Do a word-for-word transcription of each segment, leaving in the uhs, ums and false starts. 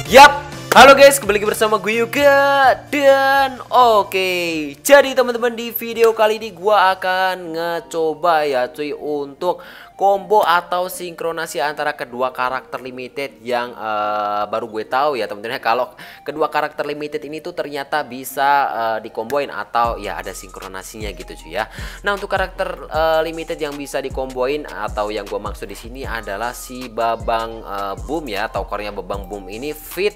Yap, halo guys, kembali lagi bersama gue Yoga. Dan oke, jadi teman-teman, di video kali ini gue akan ngecoba ya cuy untuk combo atau sinkronasi antara kedua karakter limited yang uh, baru gue tahu ya teman-teman. Kalau kedua karakter limited ini tuh ternyata bisa uh, dikomboin atau ya ada sinkronasinya gitu cuy ya. Nah, untuk karakter uh, limited yang bisa dikomboin atau yang gue maksud di sini adalah si Babang uh, Boom ya, atau core-nya Babang Boom ini fit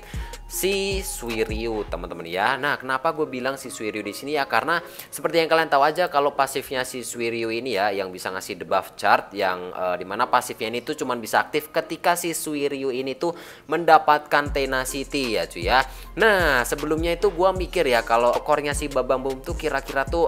si Suiryu teman-teman ya. Nah, kenapa gue bilang si Suiryu di sini ya, karena seperti yang kalian tahu aja kalau pasifnya si Suiryu ini ya yang bisa ngasih debuff chart yang uh, dimana pasifnya ini tuh cuman bisa aktif ketika si Suiryu ini tuh mendapatkan tenacity ya cuy ya. Nah, sebelumnya itu gue mikir ya kalau core-nya si Babang Boom tuh kira-kira tuh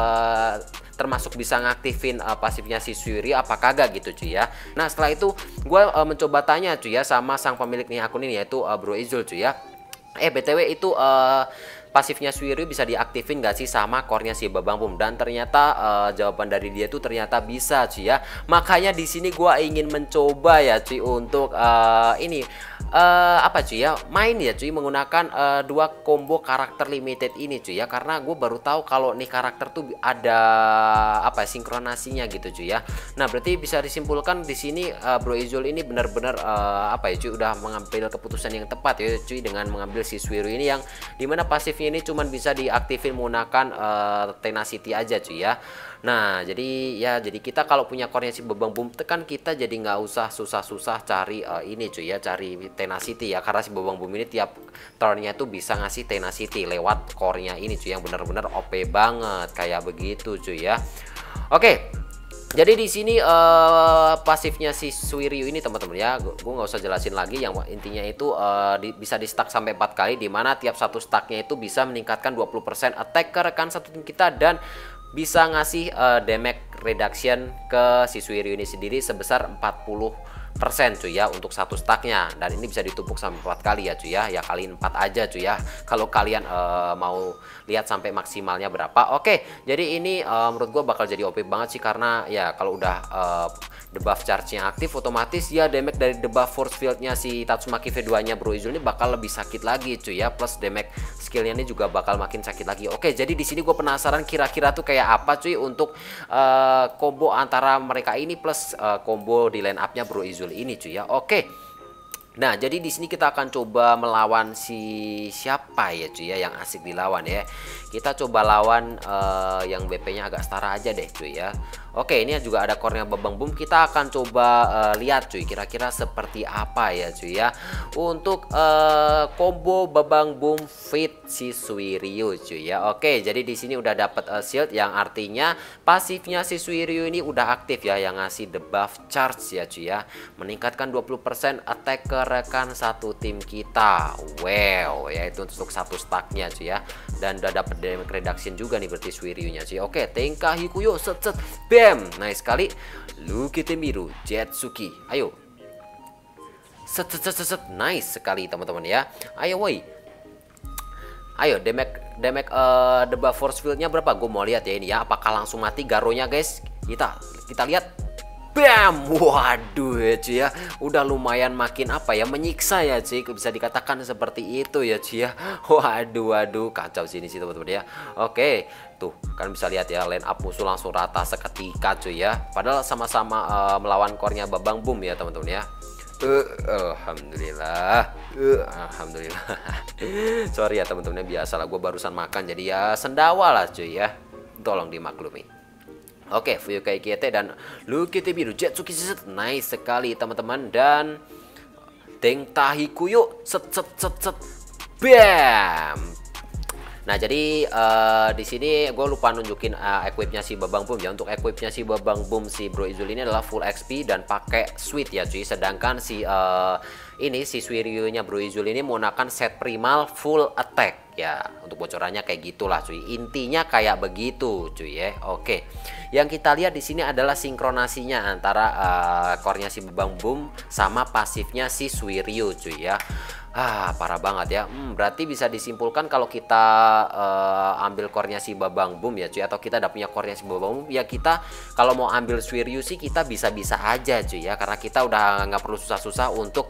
uh, termasuk bisa ngaktifin uh, pasifnya si Suiryu apa kagak gitu cuy ya. Nah, setelah itu gue uh, mencoba tanya cuy ya sama sang pemilik nih akun ini, yaitu uh, Bro Izul cuy ya. Eh B T W itu uh, pasifnya Suiryu bisa diaktifin gak sih sama core-nya si Babang Boom? Dan ternyata uh, jawaban dari dia tuh ternyata bisa cuy ya. Makanya di sini gua ingin mencoba ya cuy untuk uh, ini uh, apa cuy ya, main ya cuy menggunakan uh, dua combo karakter limited ini cuy ya, karena gue baru tahu kalau nih karakter tuh ada apa sinkronasinya gitu cuy ya. Nah, berarti bisa disimpulkan di sini uh, Bro Izul ini benar-benar uh, apa ya cuy udah mengambil keputusan yang tepat ya cuy dengan mengambil si Suiryu ini yang dimana pasifnya ini cuman bisa diaktifin menggunakan uh, tenacity aja cuy ya. Nah, jadi ya jadi kita kalau punya core-nya si Babang Boom tekan kita jadi nggak usah susah-susah cari uh, ini cuy ya, cari tenacity ya, karena si Babang Boom ini tiap turn-nya tuh bisa ngasih tenacity lewat core-nya ini cuy yang benar-benar O P banget kayak begitu cuy ya. Oke. Jadi di sini uh, pasifnya si Suiryu ini teman-teman ya, gue nggak usah jelasin lagi. Yang intinya itu uh, di, bisa di stack sampai empat kali, dimana tiap satu stacknya itu bisa meningkatkan dua puluh persen attack ke rekan satu tim kita dan bisa ngasih uh, damage reduction ke si Suiryu ini sendiri sebesar empat puluh persen cuy ya untuk satu stacknya, dan ini bisa ditumpuk sampai empat kali ya cuy ya, ya kali empat aja cuy ya kalau kalian uh, mau lihat sampai maksimalnya berapa. Oke, jadi ini uh, menurut gua bakal jadi O P banget sih, karena ya kalau udah uh, debuff charge-nya aktif otomatis ya damage dari debuff force field-nya si Tatsumaki V dua nya Bro Izul ini bakal lebih sakit lagi cuy ya, plus damage skill-nya ini juga bakal makin sakit lagi. Oke, jadi di sini gue penasaran kira-kira tuh kayak apa cuy untuk uh, combo antara mereka ini plus uh, combo di line up-nya Bro Izul ini cuy ya. Oke. Nah, jadi di sini kita akan coba melawan si siapa ya cuy ya yang asik dilawan ya. Kita coba lawan uh, yang B P-nya agak setara aja deh cuy ya. Oke, ini juga ada core-nya Babang Boom. Kita akan coba uh, lihat cuy kira-kira seperti apa ya cuy ya untuk uh, combo Babang Boom fit si Suiryu cuy ya. Oke, jadi di sini udah dapat uh, shield yang artinya pasifnya si Suiryu ini udah aktif ya, yang ngasih debuff charge ya cuy ya, meningkatkan dua puluh persen attack ke rekan satu tim kita. Wow, yaitu untuk satu stacknya cuy ya, dan udah dapat damage reduction juga nih berarti Suiryu nya cuy. Oke, Tenka Hikuyo set set bam, nice sekali. Lukite Miru Jetsuki, ayo set set set set, nice sekali teman-teman ya. Ayo woi, ayo damage damage uh, debuff force field-nya berapa? Gue mau lihat ya ini ya, apakah langsung mati Garonya guys. Kita kita lihat. Bam, waduh ya cuy ya, udah lumayan makin apa ya, menyiksa ya cuy, bisa dikatakan seperti itu ya cuy ya. Waduh waduh kacau sini sih teman-teman ya. Oke, tuh kan bisa lihat ya line up musuh langsung rata seketika cuy ya, padahal sama-sama uh, melawan core-nya Babang Boom ya teman-teman ya. Uh, alhamdulillah, uh, alhamdulillah. Sorry ya teman-teman, biasalah gue barusan makan jadi ya sendawa lah cuy ya, tolong dimaklumi. Oke, Fuyukai Kiete dan Lukite Miru Jetsuki set, nice sekali teman-teman, dan Tenka Hikuyo set set set set bam. Nah, jadi uh, di sini gue lupa nunjukin uh, equipnya si Babang Boom ya. Untuk equipnya si Babang Boom si Bro Izul ini adalah full X P dan pakai suite ya cuy. Sedangkan si uh, ini si Suiryu nya Bro Izul ini menggunakan set primal full attack ya. Untuk bocorannya kayak gitulah cuy. Intinya kayak begitu cuy ya. Oke. Yang kita lihat di sini adalah sinkronasinya antara uh, core-nya si Babang Boom sama pasifnya si Suiryu cuy ya. Ah, parah banget ya. Hmm, berarti bisa disimpulkan kalau kita uh, ambil core-nya si Babang Boom ya cuy, atau kita udah punya core-nya si Babang Boom ya, kita kalau mau ambil Suiryu sih kita bisa-bisa aja cuy ya, karena kita udah nggak perlu susah-susah untuk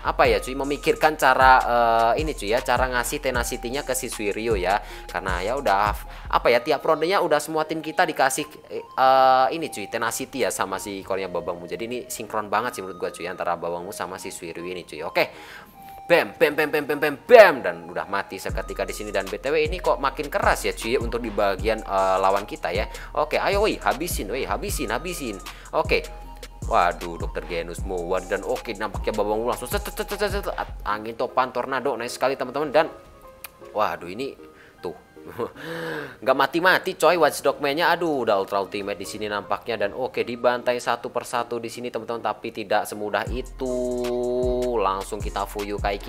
apa ya cuy, memikirkan cara uh, ini cuy ya, cara ngasih tenacity-nya ke si Suiryu ya. Karena ya udah apa ya, tiap rondenya udah semua tim kita dikasih uh, ini cuy, tenacity ya sama si core-nya Babangmu. Jadi ini sinkron banget sih menurut gua cuy antara Babangmu sama si Suiryu ini cuy. Oke. Bam, bam, bam, bam, bam, bam, bam, dan udah mati seketika di sini. Dan B T W ini kok makin keras ya cuy untuk di bagian uh, lawan kita ya. Oke, ayo woi, habisin, woi, habisin, habisin. Oke. Waduh, Dokter Genus Mowar dan oke nampaknya Babangmu langsung set, set, set, set, set, angin topan tornado nice sekali teman-teman. Dan waduh ini tuh nggak mati-mati coy Watchdog-nya. Aduh, udah ultra ultimate di sini nampaknya. Dan oke dibantai satu persatu di sini teman-teman, tapi tidak semudah itu. Langsung kita fuyu kai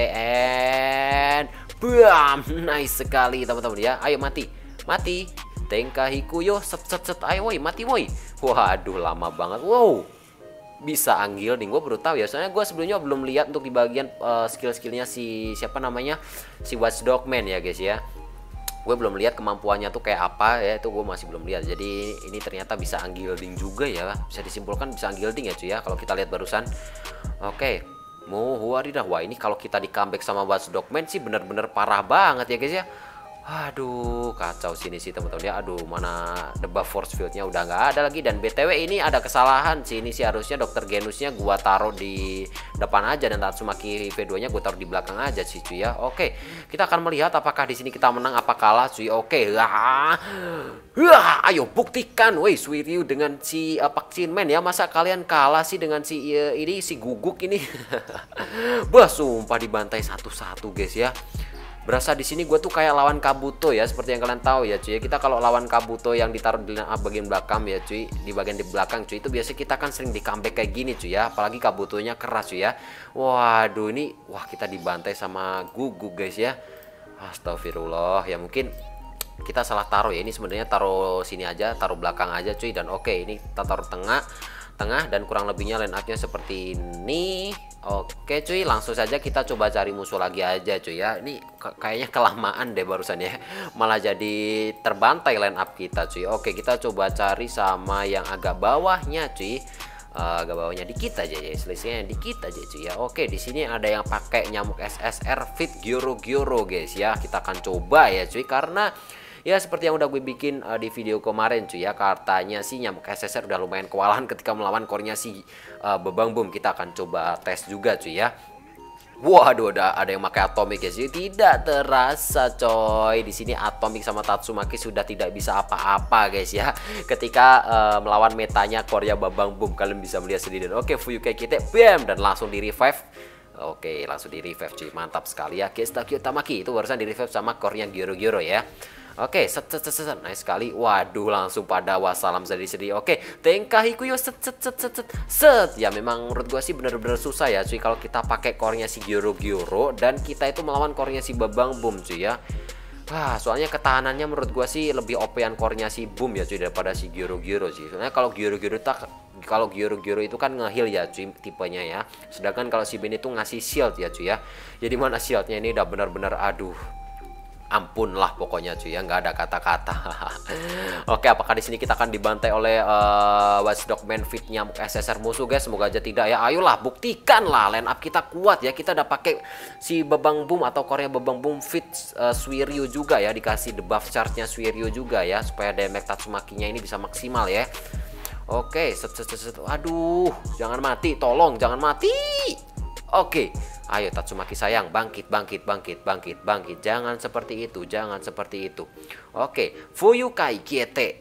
kieten. Bam, nice sekali teman-teman ya. Ayo mati, mati. Tenka Hikuyo set set set, ayo woi, mati woi. Waduh, lama banget. Wow, bisa anggil nih, gue baru tahu ya. Soalnya gue sebelumnya belum lihat untuk di bagian uh, skill-skillnya si siapa namanya, si Watchdog Man ya guys ya. Gue belum lihat kemampuannya tuh kayak apa ya, itu gue masih belum lihat. Jadi ini ternyata bisa anggilding juga ya, bisa disimpulkan bisa anggilding ya cuy ya kalau kita lihat barusan. Oke, mau wadidah, wah ini kalau kita di comeback sama Watchdog Man sih bener-bener parah banget ya guys ya. Aduh, kacau sini sih teman-teman ya. Aduh, mana debuff force fieldnya udah nggak ada lagi. Dan B T W ini ada kesalahan sih, ini sih harusnya Dokter Genusnya gua taruh di depan aja dan Tatsumaki V dua nya gua taruh di belakang aja sih cuy ya. Oke, kita akan melihat apakah di sini kita menang apa kalah cuy. Oke, wah, wah, ayo buktikan, woi Suiryu dengan si uh, Park Shin Man ya. Masa kalian kalah sih dengan si uh, ini si Guguk ini? Bah, sumpah dibantai satu-satu guys ya. Berasa di sini gue tuh kayak lawan Kabuto ya, seperti yang kalian tahu ya cuy. Kita kalau lawan Kabuto yang ditaruh di bagian belakang ya cuy, di bagian di belakang cuy, itu biasanya kita kan sering di comeback kayak gini cuy ya. Apalagi Kabutonya keras cuy ya. Waduh ini, wah kita dibantai sama Gugu guys ya. Astagfirullah, ya mungkin kita salah taruh ya. Ini sebenarnya taruh sini aja, taruh belakang aja cuy. Dan oke, ini kita taruh tengah, tengah dan kurang lebihnya line up-nya seperti ini. Oke cuy, langsung saja kita coba cari musuh lagi aja cuy ya. Ini kayaknya kelamaan deh barusan ya, malah jadi terbantai line up kita cuy. Oke, kita coba cari sama yang agak bawahnya cuy. Uh, agak bawahnya dikit aja ya, selisihnya dikit aja cuy ya. Oke, di sini ada yang pakai nyamuk S S R Fit Gyoro Gyoro guys ya. Kita akan coba ya cuy, karena ya seperti yang udah gue bikin uh, di video kemarin cuy ya, katanya sih nyamuk S S R udah lumayan kewalahan ketika melawan core-nya si uh, Babangmu. Kita akan coba tes juga cuy ya. Waduh, ada ada yang pakai Atomic ya sih. Tidak terasa coy, di sini Atomic sama Tatsumaki sudah tidak bisa apa-apa guys ya. Ketika uh, melawan metanya core-nya Babangmu, kalian bisa melihat sendiri. Dan oke, Fuyukai kita bam dan langsung di revive. Oke, langsung di revive cuy, mantap sekali ya. Keistakyo Tamaki itu barusan di revive sama core-nya Gyoro Gyoro ya. Oke, set set set set, nice sekali. Waduh, langsung pada wassalam sedih-sedih. Oke, Tenka Hikuyo set set set set set set. Ya memang menurut gua sih bener-bener susah ya cuy kalau kita pakai core-nya si Gyoro Gyoro dan kita itu melawan core-nya si Babangmu cuy ya. Wah, soalnya ketahanannya menurut gua sih lebih O P-an core-nya si Boom ya cuy daripada si Gyoro Gyoro sih. Soalnya kalau Gyoro Gyoro tak kalau Gyoro Gyoro itu kan nge-heal ya cuy tipenya ya. Sedangkan kalau si Ben itu ngasih shield ya cuy ya. Jadi mana shieldnya ini udah benar-benar aduh. Ampun lah pokoknya cuy ya, nggak ada kata-kata. Oke, apakah di sini kita akan dibantai oleh uh, Watchdog Man Fit nyamuk S S R musuh guys? Semoga aja tidak ya. Ayolah buktikan lah line up kita kuat ya. Kita udah pakai si Babangmu atau core-nya Babangmu Fit uh, Suiryu juga ya, dikasih debuff charge-nya Suiryu juga ya, supaya damage Tatsumakinya ini bisa maksimal ya. Oke, set set set set. Aduh, jangan mati, tolong jangan mati. Oke, ayo Tatsumaki sayang, bangkit, bangkit, bangkit, bangkit, bangkit. Jangan seperti itu, jangan seperti itu. Oke, Fuyukai Kiete.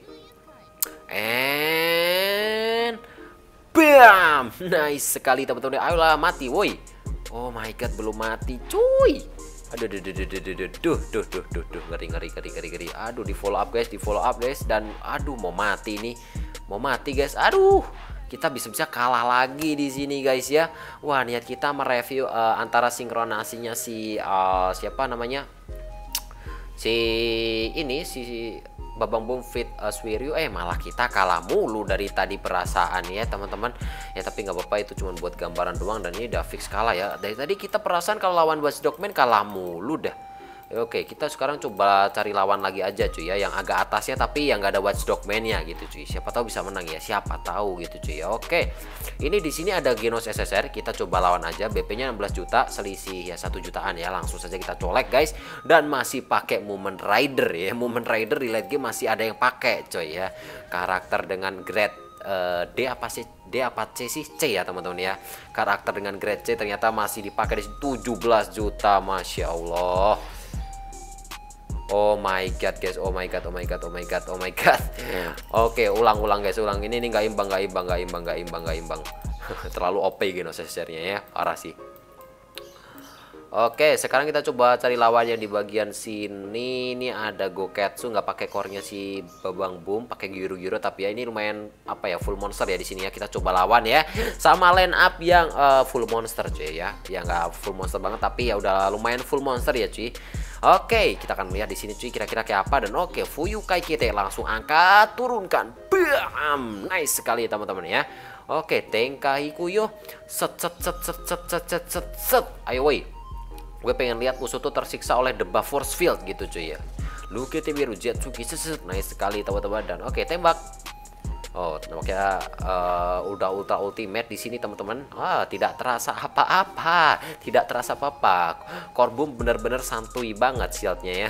And bam, nice sekali teman-teman. Ayolah mati, woi. Oh my god, belum mati, cuy. Aduh, duh, duh, duh, duh, duh, duh, duh, duh, duh, duh, ngeri, ngeri, ngeri, ngeri, ngeri. Aduh, di follow up guys, di follow up guys. Dan aduh, mau mati nih, mau mati guys. Aduh. Kita bisa-bisa kalah lagi di sini guys ya. Wah, niat kita mereview uh, antara sinkronasinya si uh, siapa namanya? Si ini si Babangmu Fit uh, Suiryu, eh malah kita kalah mulu dari tadi perasaan ya teman-teman. Ya tapi nggak apa-apa, itu cuma buat gambaran doang dan ini udah fix kalah ya. Dari tadi kita perasaan kalau lawan Watchdog Man kalah mulu dah. Oke, kita sekarang coba cari lawan lagi aja cuy ya, yang agak atasnya tapi yang nggak ada Watchdog Man-nya gitu cuy. Siapa tahu bisa menang ya, siapa tahu gitu cuy ya. Oke. Ini di sini ada Genos S S R, kita coba lawan aja. B P-nya enam belas juta, selisih ya satu jutaan ya. Langsung saja kita colek guys, dan masih pakai Movement Rider ya. Movement Rider di late game masih ada yang pakai coy ya. Karakter dengan grade Uh, D apa sih D apa C sih C ya teman-teman ya. Karakter dengan grade C ternyata masih dipakai di tujuh belas juta, Masya Allah. Oh my god guys, oh my god, oh my god, oh my god, oh my god. Oke, ulang-ulang guys, ulang. Ini nih nggak imbang, nggak imbang, nggak imbang, nggak imbang, nggak imbang. Terlalu O P gitu sesernya ya, parah sih. Oke, sekarang kita coba cari lawannya di bagian sini. Ini ada Goketsu, nggak pakai core-nya si Babang Boom, pakai Gyuro-Gyuro, tapi ya ini lumayan apa ya, full monster ya di sini ya. Kita coba lawan ya sama line up yang uh, full monster cuy ya. Ya nggak full monster banget tapi ya udah lumayan full monster ya cuy. Oke, kita akan lihat di sini cuy kira-kira kayak apa. Dan oke, Fuyukai kita langsung angkat, turunkan. Bam! Nice sekali teman-teman ya. Oke, Tenkai Kuyo. Set set set set set set set set set. Ayo woi. Gue pengen lihat musuh tuh tersiksa oleh The Buff Force Field gitu cuy ya. Luke Biru Jetsuki seset. Nice sekali teman-teman. Dan oke, tembak. Oh, nampaknya uh, udah ultra ultimate di sini teman-teman. Ah, tidak terasa apa-apa, tidak terasa apa-apa. Korbum bener-bener santuy banget shieldnya ya.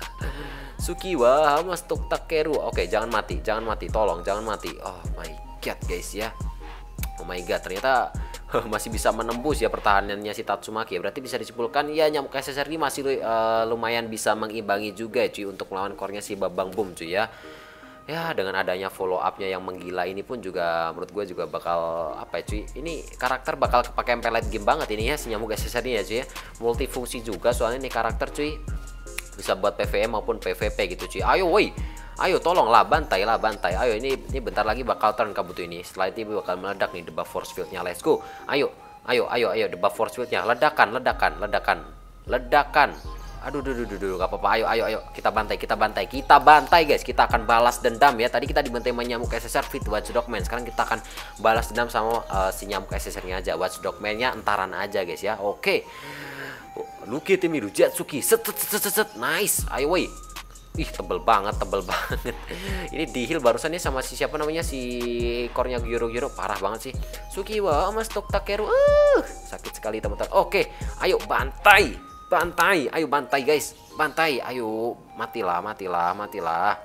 Sukiwa Mastuk Takeru. Oke, jangan mati, jangan mati, tolong jangan mati. Oh my god guys ya. Oh my god, ternyata masih bisa menembus ya pertahanannya si Tatsumaki. Berarti bisa disimpulkan ya nyamuk S S R ini masih uh, lumayan bisa mengimbangi juga ya cuy untuk melawan core-nya si Babang Boom cuy ya. Ya dengan adanya follow up-nya yang menggila ini pun juga menurut gue juga bakal apa ya cuy. Ini karakter bakal kepake late game banget ini ya si nyamuk S S R ini ya cuy ya. Multifungsi juga soalnya ini karakter cuy. Bisa buat P V E maupun P V P gitu cuy. Ayo woi. Ayo tolonglah, bantai lah, bantai. Ayo ini ini bentar lagi bakal turn kabut ini. Setelah itu bakal meledak nih The Buff Force Field-nya. Let's go. Ayo. Ayo, ayo, ayo The Buff Force Field-nya. Ledakan, ledakan, ledakan. Ledakan. Aduh, duh, duh, duh, duh, gak apa-apa. Ayo, ayo, ayo. Kita bantai, kita bantai. Kita bantai, guys. Kita akan balas dendam ya. Tadi kita dibantai nyamuk S S R fit Watchdog Man. Sekarang kita akan balas dendam sama uh, si nyamuk S S R-nya aja. Watchdog Man-nya entaran aja, guys ya. Oke. Luke Biru Jetsuki. Set, set, set, set, set. Nice. Ayo, woi. Ih, tebel banget, tebel banget. Ini di heal barusannya sama si siapa namanya, si core-nya Gyuro-Gyuro, parah banget sih. Sukiwa Mastuk Takeru. Uh, sakit sekali teman-teman. Oke, ayo bantai. Bantai. Ayo bantai guys. Bantai. Ayo, matilah, matilah, matilah.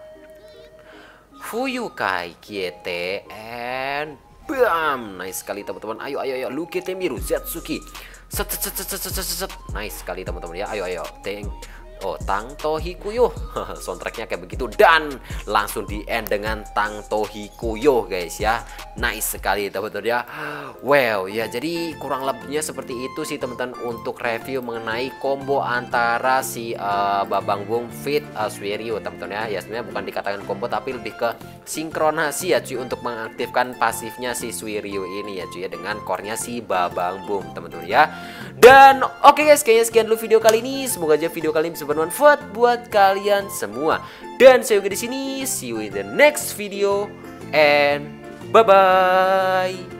Fuyukai Kiete and bam. Nice sekali teman-teman. Ayo, ayo, ayo. Luke Biru Jetsuki. Set, set, set, set, set, set, set. Nice sekali teman-teman ya. Ayo, ayo. Teng Oh, Tangto Hikuyo. Soundtracknya kayak begitu. Dan langsung di end dengan Tangto Hikuyo guys ya. Nice sekali teman-teman ya. Wow ya, jadi kurang lebihnya seperti itu sih teman-teman untuk review mengenai combo antara si uh, Babang Boom fit uh, Suiryu teman-teman ya. Ya sebenarnya bukan dikatakan combo tapi lebih ke sinkronasi ya cuy, untuk mengaktifkan pasifnya si Suiryu ini ya cuy ya, dengan core-nya si Babang Boom teman-teman ya. Dan oke okay guys, kayaknya sekian dulu video kali ini. Semoga aja video kali ini bisa bermanfaat buat kalian semua. Dan saya Yoga di sini. See you in the next video and bye bye.